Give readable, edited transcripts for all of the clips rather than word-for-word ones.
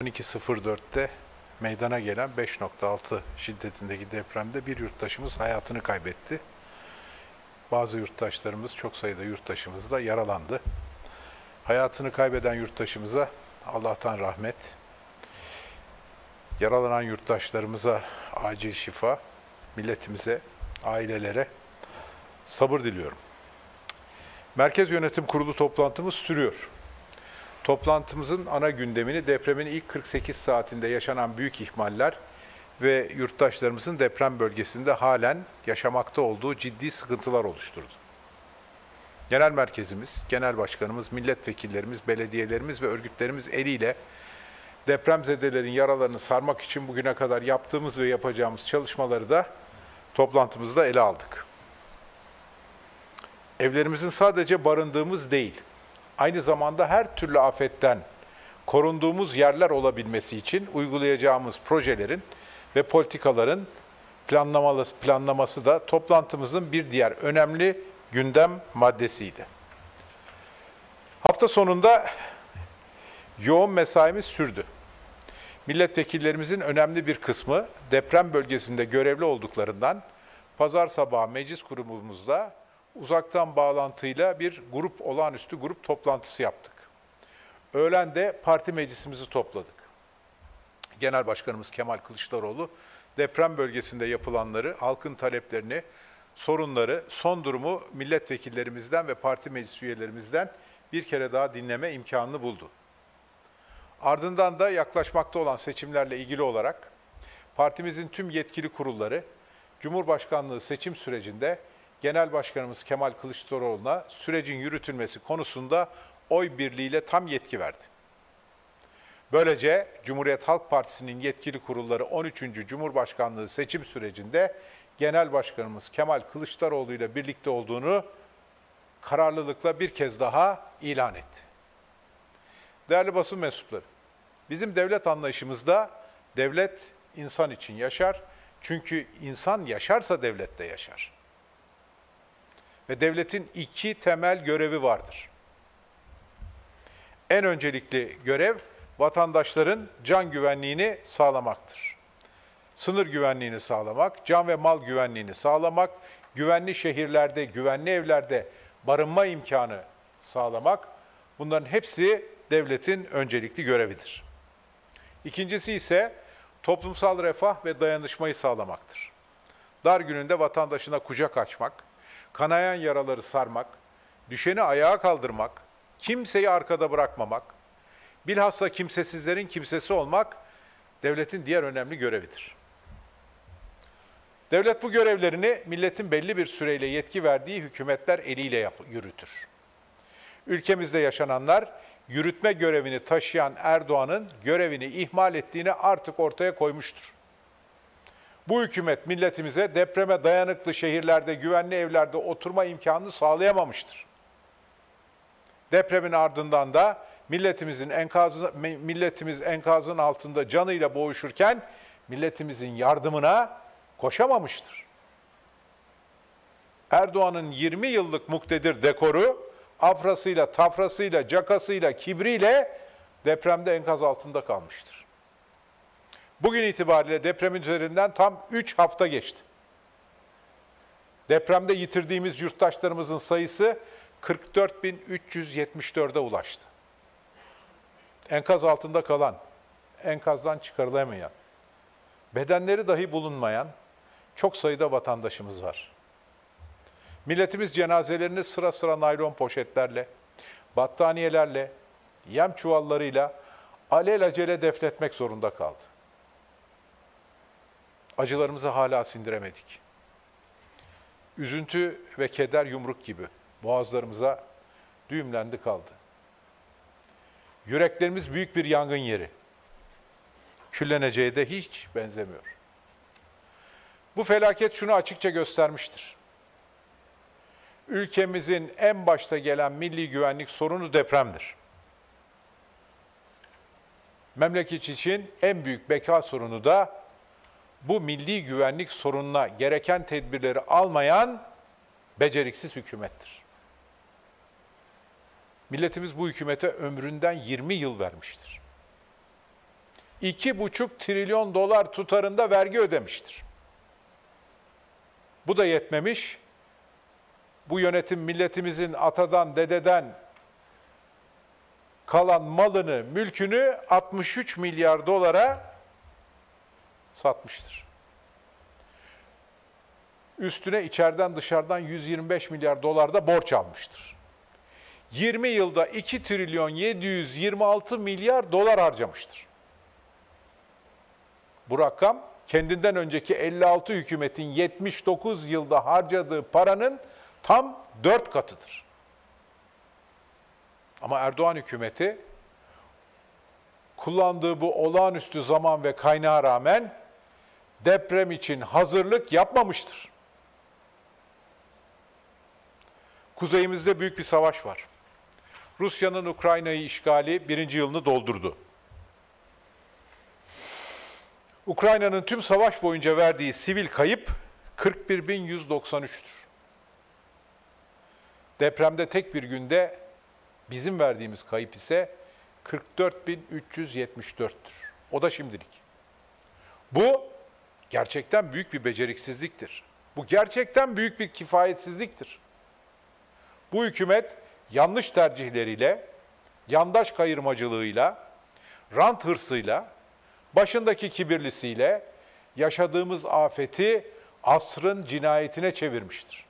12.04'te meydana gelen 5.6 şiddetindeki depremde bir yurttaşımız hayatını kaybetti. Bazı yurttaşlarımız, çok sayıda yurttaşımız da yaralandı. Hayatını kaybeden yurttaşımıza Allah'tan rahmet, yaralanan yurttaşlarımıza acil şifa, milletimize, ailelere sabır diliyorum. Merkez Yönetim Kurulu toplantımız sürüyor. Toplantımızın ana gündemini depremin ilk 48 saatinde yaşanan büyük ihmaller ve yurttaşlarımızın deprem bölgesinde halen yaşamakta olduğu ciddi sıkıntılar oluşturdu. Genel merkezimiz, genel başkanımız, milletvekillerimiz, belediyelerimiz ve örgütlerimiz eliyle depremzedelerin yaralarını sarmak için bugüne kadar yaptığımız ve yapacağımız çalışmaları da toplantımızda ele aldık. Evlerimizin sadece barındığımız değil, aynı zamanda her türlü afetten korunduğumuz yerler olabilmesi için uygulayacağımız projelerin ve politikaların planlaması da toplantımızın bir diğer önemli gündem maddesiydi. Hafta sonunda yoğun mesaimiz sürdü. Milletvekillerimizin önemli bir kısmı deprem bölgesinde görevli olduklarından pazar sabahı meclis grubumuzla uzaktan bağlantıyla bir olağanüstü grup toplantısı yaptık. Öğlen de parti meclisimizi topladık. Genel Başkanımız Kemal Kılıçdaroğlu deprem bölgesinde yapılanları, halkın taleplerini, sorunları, son durumu milletvekillerimizden ve parti meclis üyelerimizden bir kere daha dinleme imkanını buldu. Ardından da yaklaşmakta olan seçimlerle ilgili olarak partimizin tüm yetkili kurulları Cumhurbaşkanlığı seçim sürecinde Genel Başkanımız Kemal Kılıçdaroğlu'na sürecin yürütülmesi konusunda oy birliğiyle tam yetki verdi. Böylece Cumhuriyet Halk Partisi'nin yetkili kurulları 13. Cumhurbaşkanlığı seçim sürecinde Genel Başkanımız Kemal Kılıçdaroğlu ile birlikte olduğunu kararlılıkla bir kez daha ilan etti. Değerli basın mensupları, bizim devlet anlayışımızda devlet insan için yaşar. Çünkü insan yaşarsa devlet de yaşar. Ve devletin iki temel görevi vardır. En öncelikli görev vatandaşların can güvenliğini sağlamaktır. Sınır güvenliğini sağlamak, can ve mal güvenliğini sağlamak, güvenli şehirlerde, güvenli evlerde barınma imkanı sağlamak, bunların hepsi devletin öncelikli görevidir. İkincisi ise toplumsal refah ve dayanışmayı sağlamaktır. Dar gününde vatandaşına kucak açmak, kanayan yaraları sarmak, düşeni ayağa kaldırmak, kimseyi arkada bırakmamak, bilhassa kimsesizlerin kimsesi olmak devletin diğer önemli görevidir. Devlet bu görevlerini milletin belli bir süreyle yetki verdiği hükümetler eliyle yürütür. Ülkemizde yaşananlar, yürütme görevini taşıyan Erdoğan'ın görevini ihmal ettiğini artık ortaya koymuştur. Bu hükümet milletimize depreme dayanıklı şehirlerde, güvenli evlerde oturma imkanını sağlayamamıştır. Depremin ardından da milletimiz enkazın altında canıyla boğuşurken milletimizin yardımına koşamamıştır. Erdoğan'ın 20 yıllık muktedir dekoru, afrasıyla, tafrasıyla, cakasıyla, kibriyle depremde enkaz altında kalmıştır. Bugün itibariyle depremin üzerinden tam 3 hafta geçti. Depremde yitirdiğimiz yurttaşlarımızın sayısı 44.374'e ulaştı. Enkaz altında kalan, enkazdan çıkarılamayan, bedenleri dahi bulunmayan çok sayıda vatandaşımız var. Milletimiz cenazelerini sıra sıra naylon poşetlerle, battaniyelerle, yem çuvallarıyla alelacele defnetmek zorunda kaldı. Acılarımızı hala sindiremedik. Üzüntü ve keder yumruk gibi boğazlarımıza düğümlendi kaldı. Yüreklerimiz büyük bir yangın yeri. Külleneceğe de hiç benzemiyor. Bu felaket şunu açıkça göstermiştir. Ülkemizin en başta gelen milli güvenlik sorunu depremdir. Memleket için en büyük beka sorunu da bu milli güvenlik sorununa gereken tedbirleri almayan beceriksiz hükümettir. Milletimiz bu hükümete ömründen 20 yıl vermiştir. 2,5 trilyon dolar tutarında vergi ödemiştir. Bu da yetmemiş. Bu yönetim milletimizin atadan, dededen kalan malını, mülkünü 63 milyar dolara satmıştır. Üstüne içeriden dışarıdan 125 milyar dolar da borç almıştır. 20 yılda 2 trilyon 726 milyar dolar harcamıştır. Bu rakam kendinden önceki 56 hükümetin 79 yılda harcadığı paranın tam 4 katıdır. Ama Erdoğan hükümeti kullandığı bu olağanüstü zaman ve kaynağa rağmen deprem için hazırlık yapmamıştır. Kuzeyimizde büyük bir savaş var. Rusya'nın Ukrayna'yı işgali 1. yılını doldurdu. Ukrayna'nın tüm savaş boyunca verdiği sivil kayıp 41.193'tür. Depremde tek bir günde bizim verdiğimiz kayıp ise 44.374'tür. O da şimdilik. Bu gerçekten büyük bir beceriksizliktir. Bu gerçekten büyük bir kifayetsizliktir. Bu hükümet yanlış tercihleriyle, yandaş kayırmacılığıyla, rant hırsıyla, başındaki kibirlisiyle yaşadığımız afeti asrın cinayetine çevirmiştir.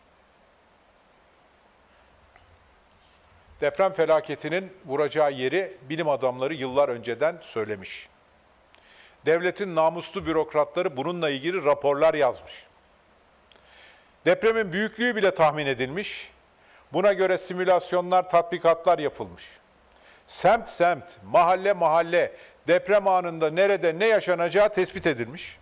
Deprem felaketinin vuracağı yeri bilim adamları yıllar önceden söylemiş. Devletin namuslu bürokratları bununla ilgili raporlar yazmış. Depremin büyüklüğü bile tahmin edilmiş. Buna göre simülasyonlar, tatbikatlar yapılmış. Semt semt, mahalle mahalle deprem anında nerede ne yaşanacağı tespit edilmiş.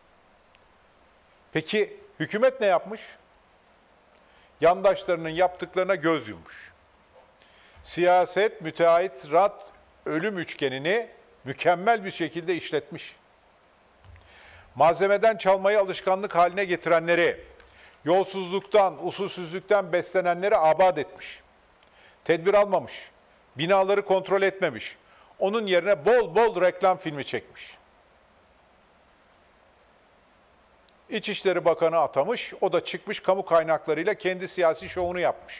Peki hükümet ne yapmış? Yandaşlarının yaptıklarına göz yummuş. Siyaset, müteahhit, rant, ölüm üçgenini mükemmel bir şekilde işletmiş. Malzemeden çalmayı alışkanlık haline getirenleri, yolsuzluktan, usulsüzlükten beslenenleri abat etmiş. Tedbir almamış, binaları kontrol etmemiş. Onun yerine bol bol reklam filmi çekmiş. İçişleri Bakanı atamış, o da çıkmış kamu kaynaklarıyla kendi siyasi şovunu yapmış.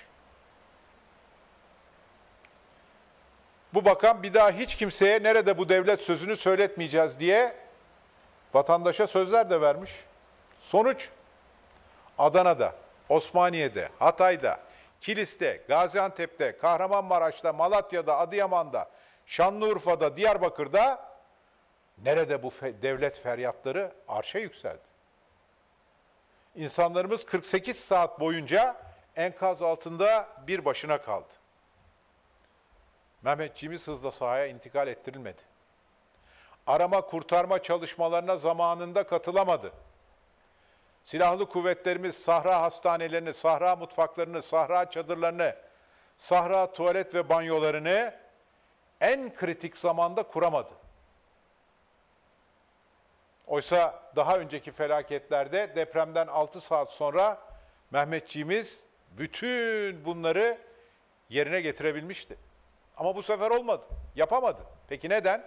Bu bakan bir daha hiç kimseye nerede bu devlet sözünü söyletmeyeceğiz diye vatandaşa sözler de vermiş. Sonuç Adana'da, Osmaniye'de, Hatay'da, Kilis'te, Gaziantep'te, Kahramanmaraş'ta, Malatya'da, Adıyaman'da, Şanlıurfa'da, Diyarbakır'da nerede bu devlet feryatları arşa yükseldi. İnsanlarımız 48 saat boyunca enkaz altında bir başına kaldı. Mehmetçiğimiz hızla sahaya intikal ettirilmedi. Arama kurtarma çalışmalarına zamanında katılamadı. Silahlı kuvvetlerimiz sahra hastanelerini, sahra mutfaklarını, sahra çadırlarını, sahra tuvalet ve banyolarını en kritik zamanda kuramadı. Oysa daha önceki felaketlerde depremden 6 saat sonra Mehmetçiğimiz bütün bunları yerine getirebilmişti. Ama bu sefer olmadı, yapamadı. Peki neden?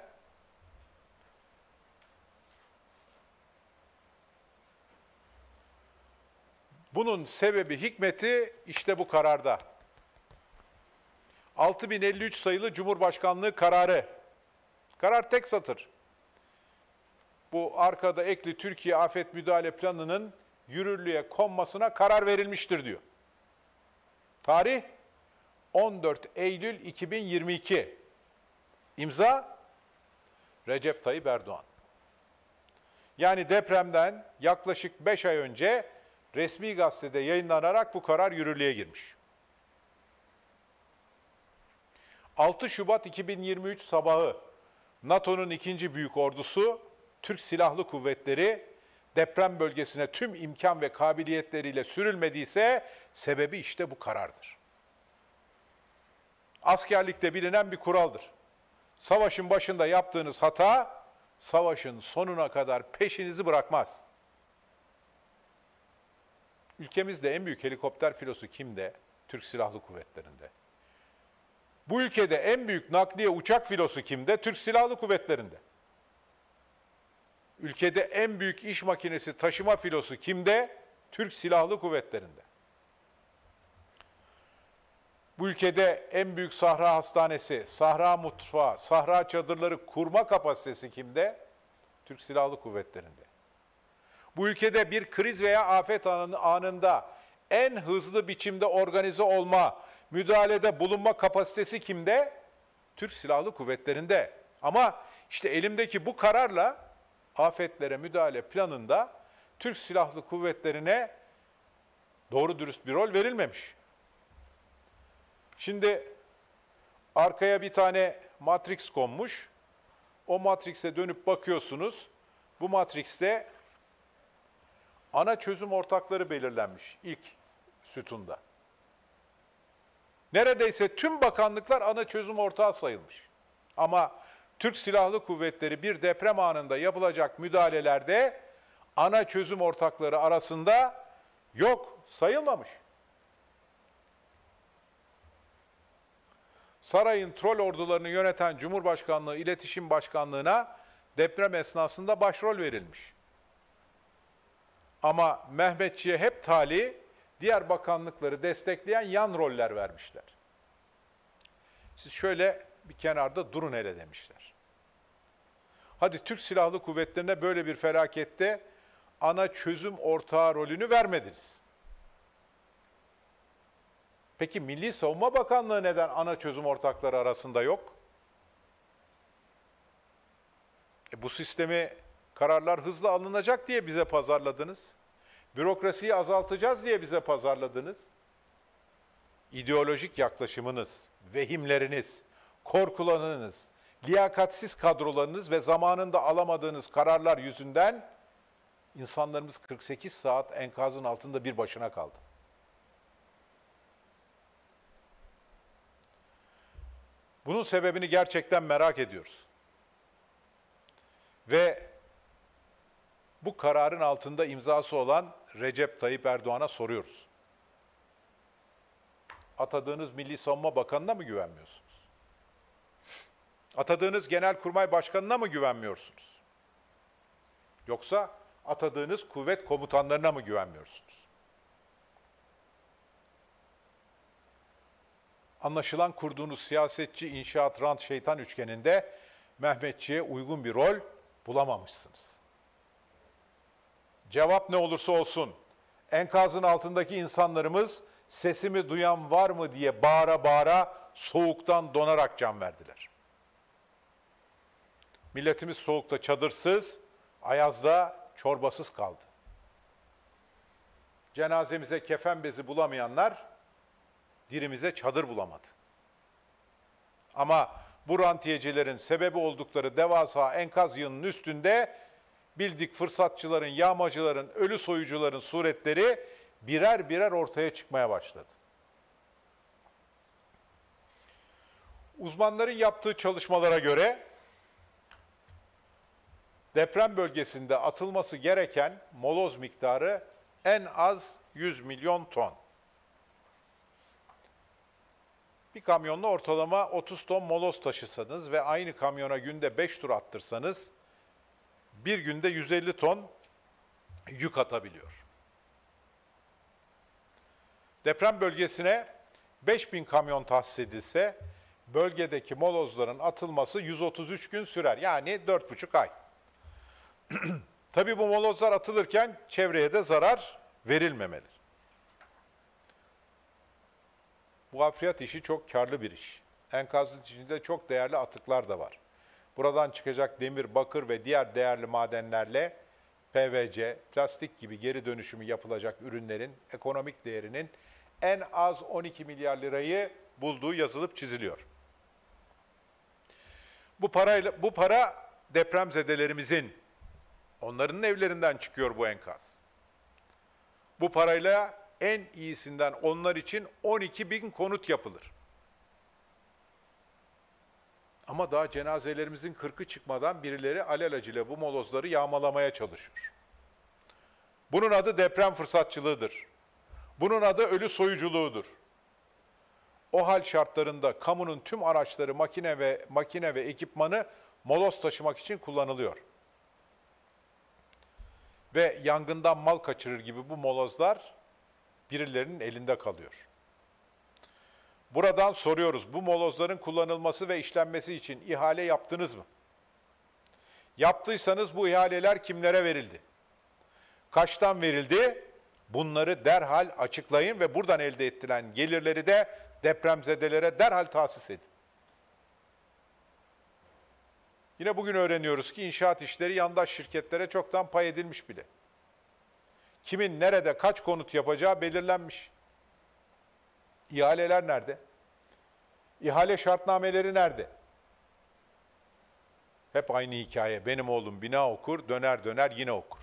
Bunun sebebi, hikmeti işte bu kararda. 6053 sayılı Cumhurbaşkanlığı kararı. Karar tek satır. Bu arkada ekli Türkiye Afet Müdahale Planı'nın yürürlüğe konmasına karar verilmiştir diyor. Tarih 14 Eylül 2022. İmza Recep Tayyip Erdoğan. Yani depremden yaklaşık 5 ay önce resmi gazetede yayınlanarak bu karar yürürlüğe girmiş. 6 Şubat 2023 sabahı NATO'nun 2. büyük ordusu, Türk Silahlı Kuvvetleri deprem bölgesine tüm imkan ve kabiliyetleriyle sürülmediyse sebebi işte bu karardır. Askerlikte bilinen bir kuraldır. Savaşın başında yaptığınız hata, savaşın sonuna kadar peşinizi bırakmaz. Ülkemizde en büyük helikopter filosu kimde? Türk Silahlı Kuvvetleri'nde. Bu ülkede en büyük nakliye uçak filosu kimde? Türk Silahlı Kuvvetleri'nde. Ülkede en büyük iş makinesi taşıma filosu kimde? Türk Silahlı Kuvvetleri'nde. Bu ülkede en büyük sahra hastanesi, sahra mutfağı, sahra çadırları kurma kapasitesi kimde? Türk Silahlı Kuvvetleri'nde. Bu ülkede bir kriz veya afet anında en hızlı biçimde organize olma, müdahalede bulunma kapasitesi kimde? Türk Silahlı Kuvvetleri'nde. Ama işte elimdeki bu kararla afetlere müdahale planında Türk Silahlı Kuvvetleri'ne doğru dürüst bir rol verilmemiş. Şimdi arkaya bir tane matrix konmuş. O matrix'e dönüp bakıyorsunuz. Bu matrix'te ana çözüm ortakları belirlenmiş ilk sütunda. Neredeyse tüm bakanlıklar ana çözüm ortağı sayılmış. Ama Türk Silahlı Kuvvetleri bir deprem anında yapılacak müdahalelerde ana çözüm ortakları arasında yok, sayılmamış. Sarayın troll ordularını yöneten Cumhurbaşkanlığı İletişim Başkanlığı'na deprem esnasında başrol verilmiş. Ama Mehmetçiğe hep tali, diğer bakanlıkları destekleyen yan roller vermişler. Siz şöyle bir kenarda durun hele demişler. Hadi Türk Silahlı Kuvvetleri'ne böyle bir felakette ana çözüm ortağı rolünü vermediniz. Peki Milli Savunma Bakanlığı neden ana çözüm ortakları arasında yok? Bu sistemi kararlar hızlı alınacak diye bize pazarladınız. Bürokrasiyi azaltacağız diye bize pazarladınız. İdeolojik yaklaşımınız, vehimleriniz, korkularınız, liyakatsiz kadrolarınız ve zamanında alamadığınız kararlar yüzünden insanlarımız 48 saat enkazın altında bir başına kaldı. Bunun sebebini gerçekten merak ediyoruz. Ve bu kararın altında imzası olan Recep Tayyip Erdoğan'a soruyoruz. Atadığınız Milli Savunma Bakanı'na mı güvenmiyorsunuz? Atadığınız Genelkurmay Başkanı'na mı güvenmiyorsunuz? Yoksa atadığınız kuvvet komutanlarına mı güvenmiyorsunuz? Anlaşılan kurduğunuz siyasetçi, inşaat, rant, şeytan üçgeninde Mehmetçiğe uygun bir rol bulamamışsınız. Cevap ne olursa olsun, enkazın altındaki insanlarımız sesimi duyan var mı diye bağıra bağıra soğuktan donarak can verdiler. Milletimiz soğukta çadırsız, ayazda çorbasız kaldı. Cenazemize kefen bezi bulamayanlar dirimize çadır bulamadı. Ama bu rantiyecilerin sebebi oldukları devasa enkaz yığınının üstünde bildik fırsatçıların, yağmacıların, ölü soyucuların suretleri birer birer ortaya çıkmaya başladı. Uzmanların yaptığı çalışmalara göre deprem bölgesinde atılması gereken moloz miktarı en az 100 milyon ton. Bir kamyonla ortalama 30 ton moloz taşısanız ve aynı kamyona günde 5 tur attırsanız bir günde 150 ton yük atabiliyor. Deprem bölgesine 5000 kamyon tahsis edilse bölgedeki molozların atılması 133 gün sürer. Yani 4,5 ay. Tabii bu molozlar atılırken çevreye de zarar verilmemeli. Bu hafriyat işi çok karlı bir iş. Enkazın içinde çok değerli atıklar da var. Buradan çıkacak demir, bakır ve diğer değerli madenlerle PVC, plastik gibi geri dönüşümü yapılacak ürünlerin ekonomik değerinin en az 12 milyar lirayı bulduğu yazılıp çiziliyor. Bu para depremzedelerimizin, onların evlerinden çıkıyor bu enkaz. Bu parayla en iyisinden onlar için 12.000 konut yapılır. Ama daha cenazelerimizin 40'ı çıkmadan birileri alelacele bu molozları yağmalamaya çalışıyor. Bunun adı deprem fırsatçılığıdır. Bunun adı ölü soyuculuğudur. O hal şartlarında kamunun tüm araçları, makine ve ekipmanı moloz taşımak için kullanılıyor. ve yangından mal kaçırır gibi bu molozlar birilerinin elinde kalıyor. Buradan soruyoruz, bu molozların kullanılması ve işlenmesi için ihale yaptınız mı? Yaptıysanız bu ihaleler kimlere verildi? Kaçtan verildi? Bunları derhal açıklayın ve buradan elde edilen gelirleri de depremzedelere derhal tahsis edin. Yine bugün öğreniyoruz ki inşaat işleri yandaş şirketlere çoktan pay edilmiş bile. Kimin nerede kaç konut yapacağı belirlenmiş. İhaleler nerede? İhale şartnameleri nerede? Hep aynı hikaye. Benim oğlum bina okur, döner döner yine okur.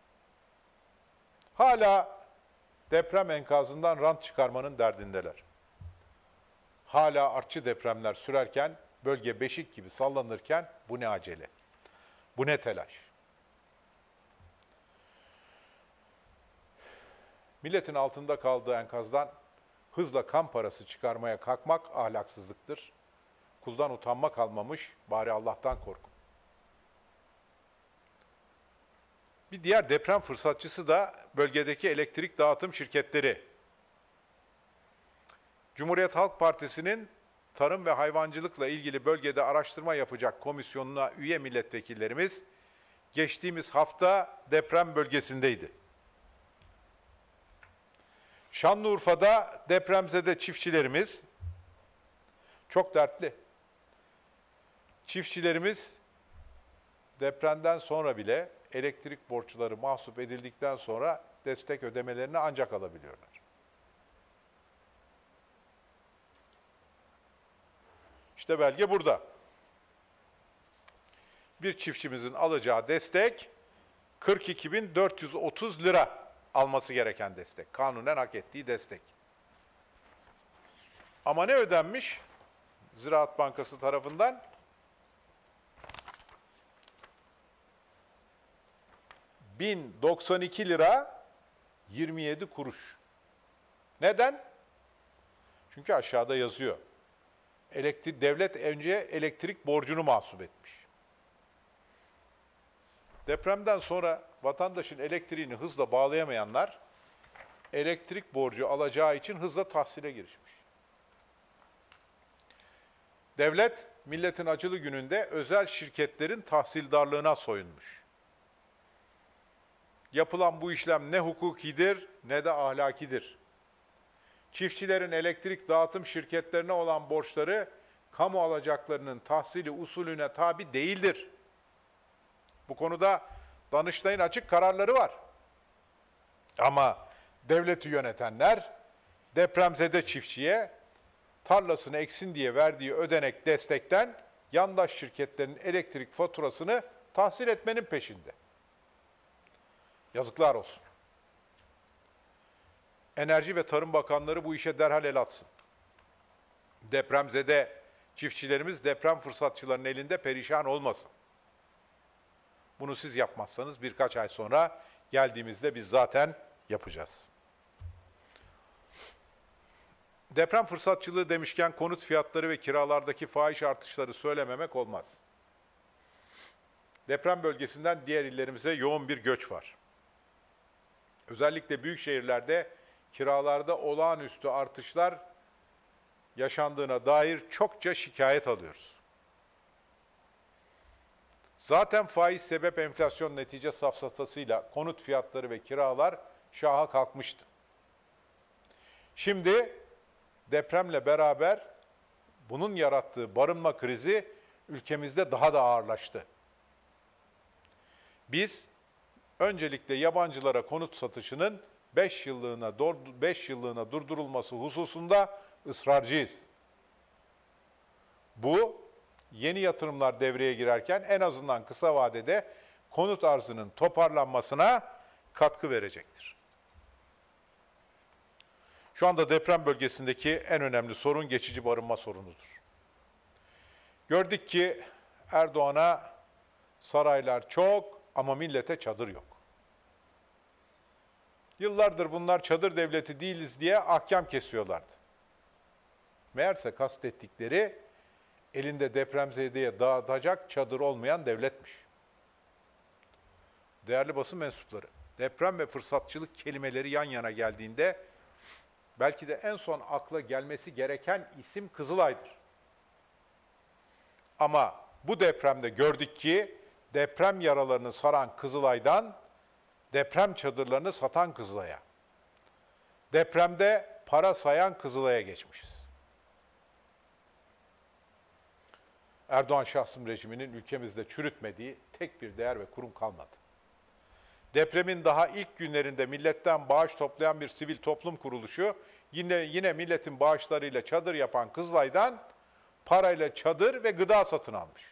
Hala deprem enkazından rant çıkarmanın derdindeler. Hala artçı depremler sürerken, bölge beşik gibi sallanırken bu ne acele, bu ne telaş. Milletin altında kaldığı enkazdan hızla kan parası çıkarmaya kalkmak ahlaksızlıktır. Kuldan utanma kalmamış, bari Allah'tan korkun. Bir diğer deprem fırsatçısı da bölgedeki elektrik dağıtım şirketleri. Cumhuriyet Halk Partisi'nin tarım ve hayvancılıkla ilgili bölgede araştırma yapacak komisyonuna üye milletvekillerimiz geçtiğimiz hafta deprem bölgesindeydi. Şanlıurfa'da depremzede çiftçilerimiz çok dertli. Çiftçilerimiz depremden sonra bile elektrik borçları mahsup edildikten sonra destek ödemelerini ancak alabiliyorlar. İşte belge burada. Bir çiftçimizin alacağı destek 42.430 lira alması gereken destek. Kanunen hak ettiği destek. Ama ne ödenmiş? Ziraat Bankası tarafından 1092 lira 27 kuruş. Neden? Çünkü aşağıda yazıyor. Devlet önce elektrik borcunu mahsup etmiş. Depremden sonra vatandaşın elektriğini hızla bağlayamayanlar elektrik borcu alacağı için hızla tahsile girişmiş. Devlet, milletin acılı gününde özel şirketlerin tahsildarlığına soyunmuş. Yapılan bu işlem ne hukukidir ne de ahlakidir. Çiftçilerin elektrik dağıtım şirketlerine olan borçları kamu alacaklarının tahsili usulüne tabi değildir. Bu konuda Danıştay'ın açık kararları var. Ama devleti yönetenler depremzede çiftçiye tarlasını eksin diye verdiği ödenek destekten yandaş şirketlerin elektrik faturasını tahsil etmenin peşinde. Yazıklar olsun. Enerji ve Tarım Bakanları bu işe derhal el atsın. Depremzede çiftçilerimiz deprem fırsatçılarının elinde perişan olmasın. Bunu siz yapmazsanız birkaç ay sonra geldiğimizde biz zaten yapacağız. Deprem fırsatçılığı demişken konut fiyatları ve kiralardaki fahiş artışları söylememek olmaz. Deprem bölgesinden diğer illerimize yoğun bir göç var. Özellikle büyük şehirlerde kiralarda olağanüstü artışlar yaşandığına dair çokça şikayet alıyoruz. Zaten faiz sebep enflasyon netice safsatasıyla konut fiyatları ve kiralar şaha kalkmıştı. Şimdi depremle beraber bunun yarattığı barınma krizi ülkemizde daha da ağırlaştı. Biz öncelikle yabancılara konut satışının 5 yıllığına durdurulması hususunda ısrarcıyız. Bu yeni yatırımlar devreye girerken en azından kısa vadede konut arzının toparlanmasına katkı verecektir. Şu anda deprem bölgesindeki en önemli sorun geçici barınma sorunudur. Gördük ki Erdoğan'a saraylar çok ama millete çadır yok. Yıllardır bunlar çadır devleti değiliz diye ahkam kesiyorlardı. Meğerse kastettikleri elinde depremzedeye dağıtacak çadır olmayan devletmiş. değerli basın mensupları, deprem ve fırsatçılık kelimeleri yan yana geldiğinde belki de en son akla gelmesi gereken isim Kızılay'dır. Ama bu depremde gördük ki deprem yaralarını saran Kızılay'dan deprem çadırlarını satan Kızılay'a, depremde para sayan Kızılay'a geçmişiz. Erdoğan şahsım rejiminin ülkemizde çürütmediği tek bir değer ve kurum kalmadı. Depremin daha ilk günlerinde milletten bağış toplayan bir sivil toplum kuruluşu yine milletin bağışlarıyla çadır yapan Kızılay'dan parayla çadır ve gıda satın almış.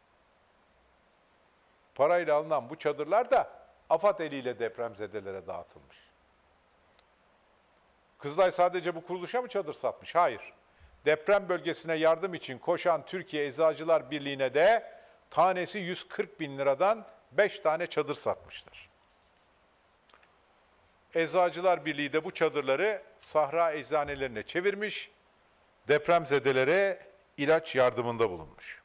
Parayla alınan bu çadırlar da AFAD eliyle depremzedelere dağıtılmış. Kızılay sadece bu kuruluşa mı çadır satmış? Hayır. Deprem bölgesine yardım için koşan Türkiye Eczacılar Birliği'ne de tanesi 140 bin liradan 5 tane çadır satmışlar. Eczacılar Birliği de bu çadırları sahra eczanelerine çevirmiş, depremzedelere ilaç yardımında bulunmuş.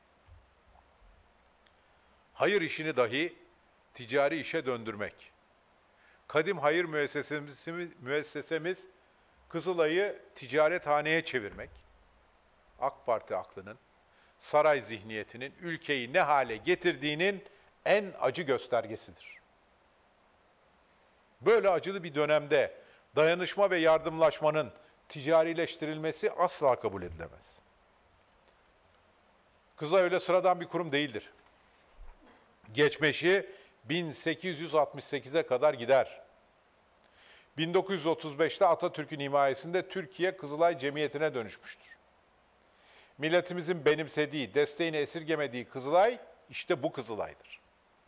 Hayır işini dahi ticari işe döndürmek. Kadim hayır müessesemiz Kızılay'ı ticarethaneye çevirmek, AK Parti aklının, saray zihniyetinin ülkeyi ne hale getirdiğinin en acı göstergesidir. Böyle acılı bir dönemde dayanışma ve yardımlaşmanın ticarileştirilmesi asla kabul edilemez. Kızılay öyle sıradan bir kurum değildir. Geçmişi 1868'e kadar gider. 1935'te Atatürk'ün himayesinde Türkiye Kızılay Cemiyeti'ne dönüşmüştür. Milletimizin benimsediği, desteğini esirgemediği Kızılay, işte bu Kızılay'dır.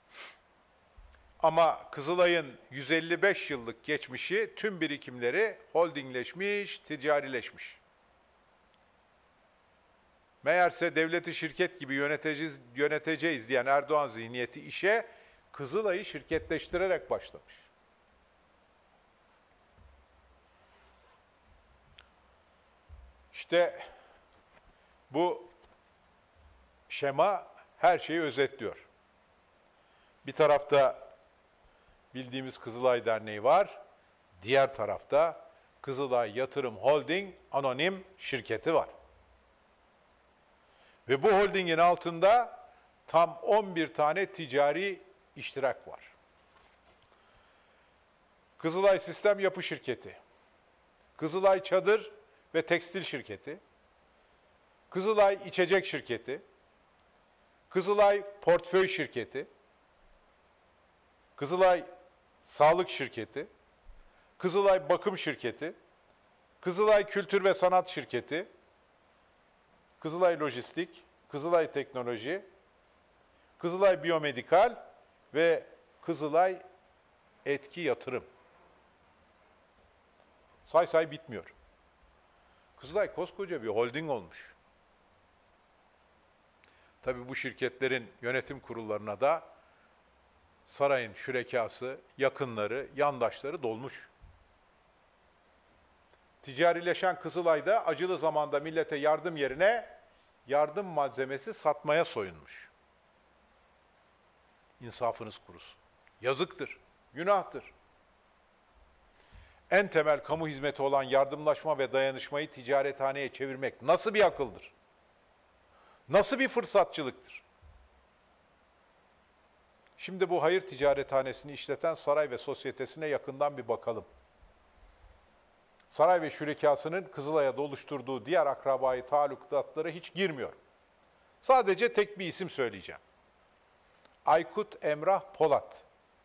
Ama Kızılay'ın 155 yıllık geçmişi tüm birikimleri holdingleşmiş, ticarileşmiş. Meğerse devleti şirket gibi yöneteceğiz diyen Erdoğan zihniyeti işe Kızılay'ı şirketleştirerek başlamış. İşte bu şema her şeyi özetliyor. Bir tarafta bildiğimiz Kızılay Derneği var, diğer tarafta Kızılay Yatırım Holding Anonim Şirketi var. Ve bu holdingin altında tam 11 tane ticari iştirak var. Kızılay Sistem Yapı Şirketi, Kızılay Çadır ve Tekstil Şirketi, Kızılay İçecek Şirketi, Kızılay Portföy Şirketi, Kızılay Sağlık Şirketi, Kızılay Bakım Şirketi, Kızılay Kültür ve Sanat Şirketi, Kızılay Lojistik, Kızılay Teknoloji, Kızılay Biyomedikal ve Kızılay Etki Yatırım. Say bitmiyor. Kızılay koskoca bir holding olmuş. Tabii bu şirketlerin yönetim kurullarına da sarayın şürekası, yakınları, yandaşları dolmuş. Ticarileşen Kızılay'da acılı zamanda millete yardım yerine yardım malzemesi satmaya soyunmuş. İnsafınız kurusun. Yazıktır, günahtır. En temel kamu hizmeti olan yardımlaşma ve dayanışmayı ticarethaneye çevirmek nasıl bir akıldır? Nasıl bir fırsatçılıktır? Şimdi bu hayır ticarethanesini işleten saray ve sosyetesine yakından bir bakalım. Saray ve şürekasının Kızılay'a da oluşturduğu diğer akrabayı talukatlara hiç girmiyor. Sadece tek bir isim söyleyeceğim. Aykut Emrah Polat.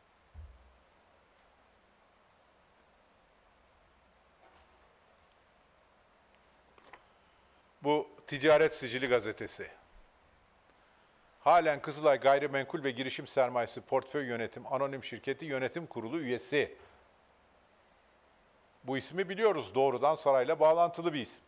Bu Ticaret Sicili gazetesi. Halen Kızılay Gayrimenkul ve Girişim Sermayesi Portföy Yönetim Anonim Şirketi Yönetim Kurulu üyesi. Bu ismi biliyoruz, doğrudan sarayla bağlantılı bir isim.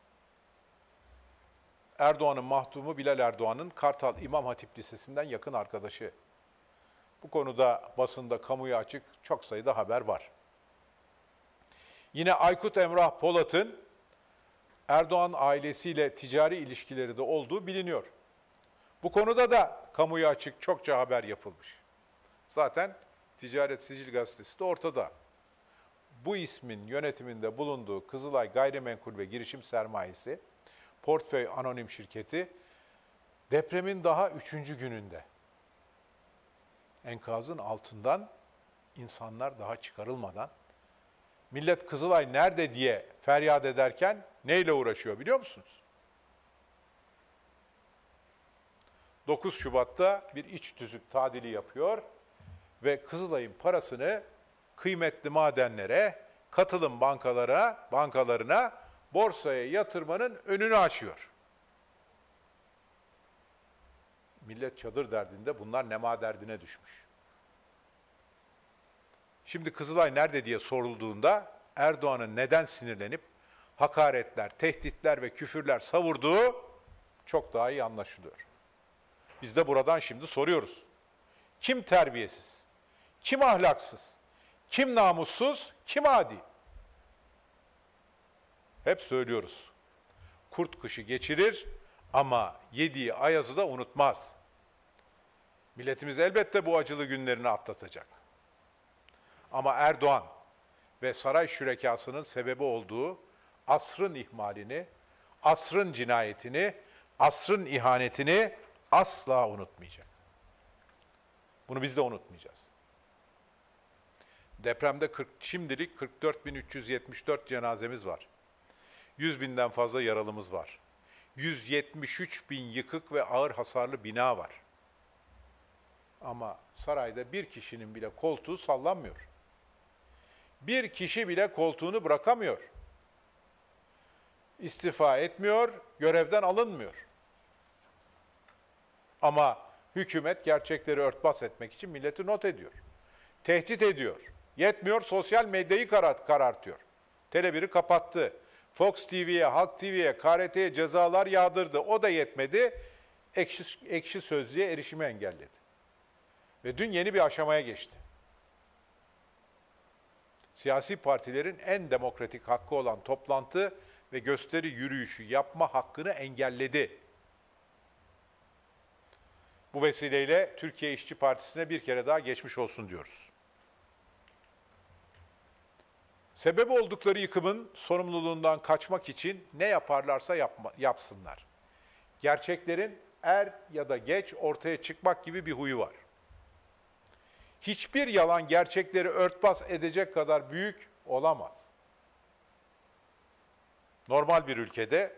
Erdoğan'ın mahdumu Bilal Erdoğan'ın Kartal İmam Hatip Lisesi'nden yakın arkadaşı. Bu konuda basında kamuya açık çok sayıda haber var. Yine Aykut Emrah Polat'ın Erdoğan ailesiyle ticari ilişkileri de olduğu biliniyor. Bu konuda da kamuya açık çokça haber yapılmış. Zaten Ticaret Sicil Gazetesi de ortada. Bu ismin yönetiminde bulunduğu Kızılay Gayrimenkul ve Girişim Sermayesi, portföy anonim şirketi, depremin daha 3. gününde enkazın altından insanlar daha çıkarılmadan, millet Kızılay nerede diye feryat ederken neyle uğraşıyor biliyor musunuz? 9 Şubat'ta bir iç tüzük tadili yapıyor ve Kızılay'ın parasını kıymetli madenlere, katılım bankalarına, borsaya yatırmanın önünü açıyor. Millet çadır derdinde, bunlar nema derdine düşmüş. Şimdi Kızılay nerede diye sorulduğunda Erdoğan'ın neden sinirlenip hakaretler, tehditler ve küfürler savurduğu çok daha iyi anlaşılıyor. Biz de buradan şimdi soruyoruz. Kim terbiyesiz? Kim ahlaksız? Kim namussuz? Kim adi? Hep söylüyoruz. Kurt kışı geçirir ama yediği ayazı da unutmaz. Milletimiz elbette bu acılı günlerini atlatacak. Ama Erdoğan ve saray şürekasının sebebi olduğu asrın ihmalini, asrın cinayetini, asrın ihanetini asla unutmayacak. Bunu biz de unutmayacağız. Depremde şimdilik 44.374 cenazemiz var. 100.000'den fazla yaralımız var. 173.000 yıkık ve ağır hasarlı bina var. Ama sarayda bir kişinin bile koltuğu sallanmıyor. Bir kişi bile koltuğunu bırakamıyor. İstifa etmiyor, görevden alınmıyor. Ama hükümet gerçekleri örtbas etmek için milleti not ediyor. Tehdit ediyor. Yetmiyor, sosyal medyayı karartıyor. Tele1'i kapattı. Fox TV'ye, Halk TV'ye, KRT'ye cezalar yağdırdı. O da yetmedi. Ekşi Sözlüğe erişimi engelledi. Ve dün yeni bir aşamaya geçti. Siyasi partilerin en demokratik hakkı olan toplantı ve gösteri yürüyüşü yapma hakkını engelledi. Bu vesileyle Türkiye İşçi Partisi'ne bir kere daha geçmiş olsun diyoruz. Sebep oldukları yıkımın sorumluluğundan kaçmak için ne yaparlarsa yapsınlar. Gerçeklerin er ya da geç ortaya çıkmak gibi bir huyu var. Hiçbir yalan gerçekleri örtbas edecek kadar büyük olamaz. Normal bir ülkede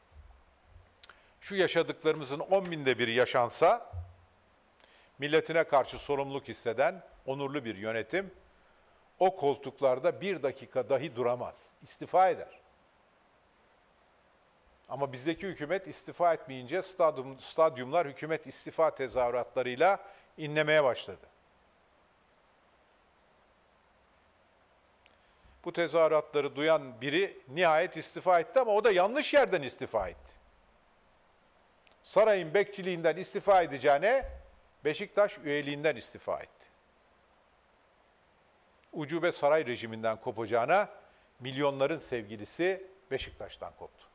şu yaşadıklarımızın 10.000'de biri yaşansa, milletine karşı sorumluluk hisseden onurlu bir yönetim o koltuklarda bir dakika dahi duramaz, istifa eder. Ama bizdeki hükümet istifa etmeyince stadyumlar hükümet istifa tezahüratlarıyla inlemeye başladı. Bu tezahüratları duyan biri nihayet istifa etti ama o da yanlış yerden istifa etti. Sarayın bekçiliğinden istifa edeceğine Beşiktaş üyeliğinden istifa etti. Ucube saray rejiminden kopacağına milyonların sevgilisi Beşiktaş'tan koptu.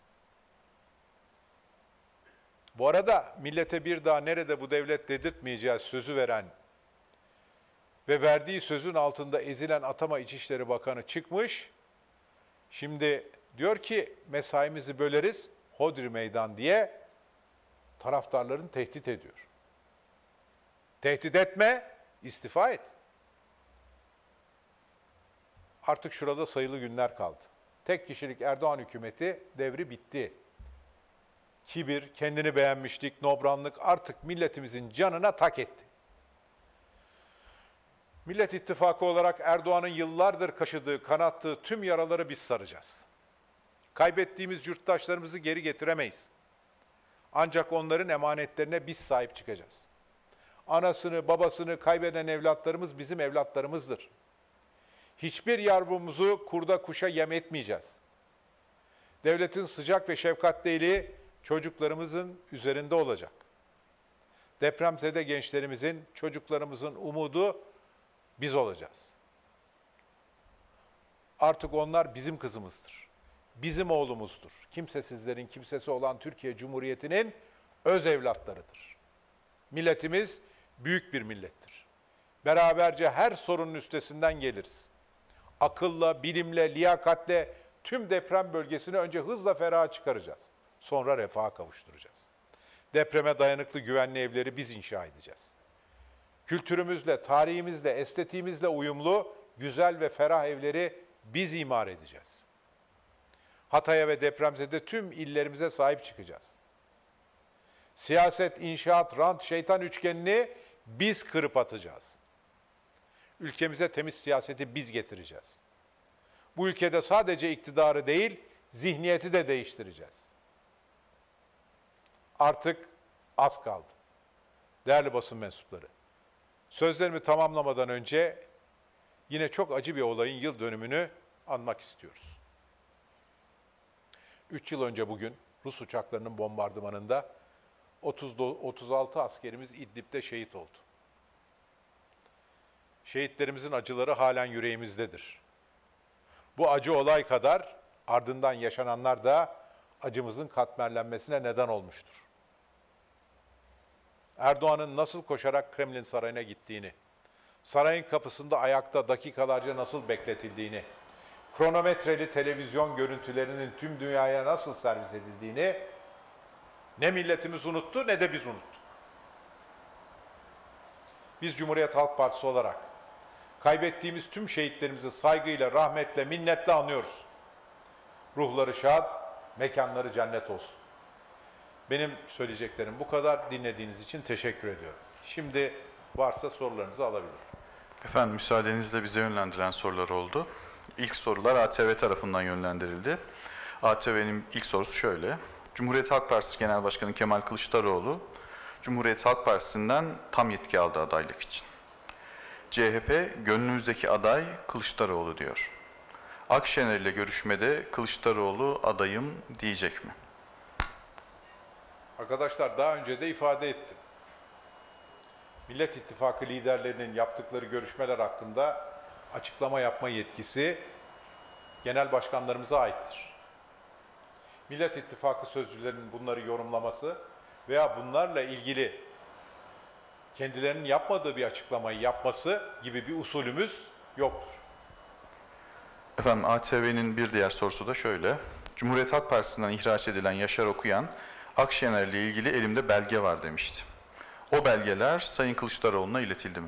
Bu arada millete bir daha nerede bu devlet dedirtmeyeceğiz sözü veren ve verdiği sözün altında ezilen Atama İçişleri Bakanı çıkmış. Şimdi diyor ki mesaimizi böleriz, hodri meydan diye taraftarların tehdit ediyor. Tehdit etme, istifa et. Artık şurada sayılı günler kaldı. Tek kişilik Erdoğan hükümeti devri bitti. Kibir, kendini beğenmişlik, nobranlık artık milletimizin canına tak etti. Millet İttifakı olarak Erdoğan'ın yıllardır kaşıdığı, kanattığı tüm yaraları biz saracağız. Kaybettiğimiz yurttaşlarımızı geri getiremeyiz. Ancak onların emanetlerine biz sahip çıkacağız. Anasını, babasını kaybeden evlatlarımız bizim evlatlarımızdır. Hiçbir yavrumuzu kurda kuşa yem etmeyeceğiz. Devletin sıcak ve şefkatli eli çocuklarımızın üzerinde olacak. Depremzede gençlerimizin, çocuklarımızın umudu biz olacağız. Artık onlar bizim kızımızdır. Bizim oğlumuzdur. Kimsesizlerin kimsesi olan Türkiye Cumhuriyeti'nin öz evlatlarıdır. Milletimiz büyük bir millettir. Beraberce her sorunun üstesinden geliriz. Akılla, bilimle, liyakatle tüm deprem bölgesini önce hızla feraha çıkaracağız. Sonra refaha kavuşturacağız. Depreme dayanıklı güvenli evleri biz inşa edeceğiz. Kültürümüzle, tarihimizle, estetiğimizle uyumlu, güzel ve ferah evleri biz imar edeceğiz. Hatay'a ve depremzede tüm illerimize sahip çıkacağız. Siyaset, inşaat, rant, şeytan üçgenini biz kırıp atacağız. Ülkemize temiz siyaseti biz getireceğiz. Bu ülkede sadece iktidarı değil, zihniyeti de değiştireceğiz. Artık az kaldı. Değerli basın mensupları, sözlerimi tamamlamadan önce yine çok acı bir olayın yıl dönümünü anmak istiyoruz. 3 yıl önce bugün Rus uçaklarının bombardımanında 36 askerimiz İdlib'de şehit oldu. Şehitlerimizin acıları halen yüreğimizdedir. Bu acı olay kadar ardından yaşananlar da acımızın katmerlenmesine neden olmuştur. Erdoğan'ın nasıl koşarak Kremlin Sarayı'na gittiğini, sarayın kapısında ayakta dakikalarca nasıl bekletildiğini, kronometreli televizyon görüntülerinin tüm dünyaya nasıl servis edildiğini ne milletimiz unuttu ne de biz unuttuk. Biz Cumhuriyet Halk Partisi olarak kaybettiğimiz tüm şehitlerimizi saygıyla, rahmetle, minnetle anıyoruz. Ruhları şad, mekanları cennet olsun. Benim söyleyeceklerim bu kadar. Dinlediğiniz için teşekkür ediyorum. Şimdi varsa sorularınızı alabilirim. Efendim müsaadenizle bize yönlendiren sorular oldu. İlk sorular ATV tarafından yönlendirildi. ATV'nin ilk sorusu şöyle. Cumhuriyet Halk Partisi Genel Başkanı Kemal Kılıçdaroğlu, Cumhuriyet Halk Partisi'nden tam yetki aldı adaylık için. CHP, gönlünüzdeki aday Kılıçdaroğlu diyor. Akşener ile görüşmede Kılıçdaroğlu adayım diyecek mi? Arkadaşlar daha önce de ifade ettim. Millet İttifakı liderlerinin yaptıkları görüşmeler hakkında açıklama yapma yetkisi genel başkanlarımıza aittir. Millet İttifakı sözcülerinin bunları yorumlaması veya bunlarla ilgili kendilerinin yapmadığı bir açıklamayı yapması gibi bir usulümüz yoktur. Efendim ATV'nin bir diğer sorusu da şöyle. Cumhuriyet Halk Partisi'nden ihraç edilen Yaşar Okuyan, Akşener ile ilgili elimde belge var demişti. O belgeler Sayın Kılıçdaroğlu'na iletildi mi?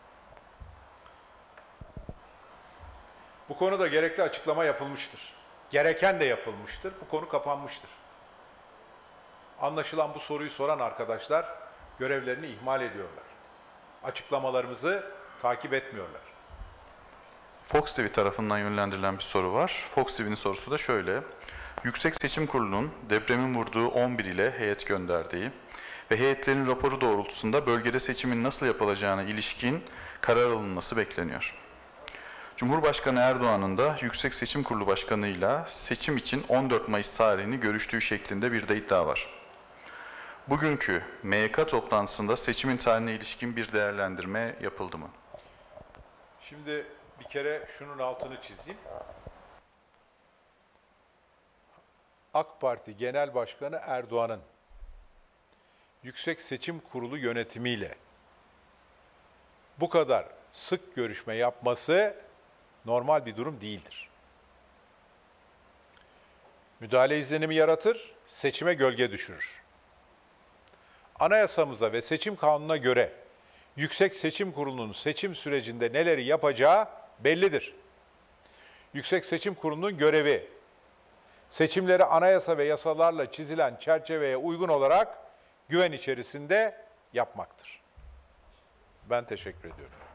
Bu konuda gerekli açıklama yapılmıştır. Gereken de yapılmıştır. Bu konu kapanmıştır. Anlaşılan bu soruyu soran arkadaşlar görevlerini ihmal ediyorlar. Açıklamalarımızı takip etmiyorlar. Fox TV tarafından yönlendirilen bir soru var. Fox TV'nin sorusu da şöyle. Yüksek Seçim Kurulu'nun depremin vurduğu 11 ile heyet gönderdiği ve heyetlerin raporu doğrultusunda bölgede seçimin nasıl yapılacağına ilişkin karar alınması bekleniyor. Cumhurbaşkanı Erdoğan'ın da Yüksek Seçim Kurulu Başkanı'yla seçim için 14 Mayıs tarihini görüştüğü şeklinde bir de iddia var. Bugünkü MYK toplantısında seçimin tarihine ilişkin bir değerlendirme yapıldı mı? Şimdi bir kere şunun altını çizeyim. AK Parti Genel Başkanı Erdoğan'ın Yüksek Seçim Kurulu yönetimiyle bu kadar sık görüşme yapması normal bir durum değildir. Müdahale izlenimi yaratır, seçime gölge düşürür. Anayasamıza ve seçim kanununa göre Yüksek Seçim Kurulu'nun seçim sürecinde neleri yapacağı bellidir. Yüksek Seçim Kurulu'nun görevi, seçimleri anayasa ve yasalarla çizilen çerçeveye uygun olarak güven içerisinde yapmaktır. Ben teşekkür ediyorum.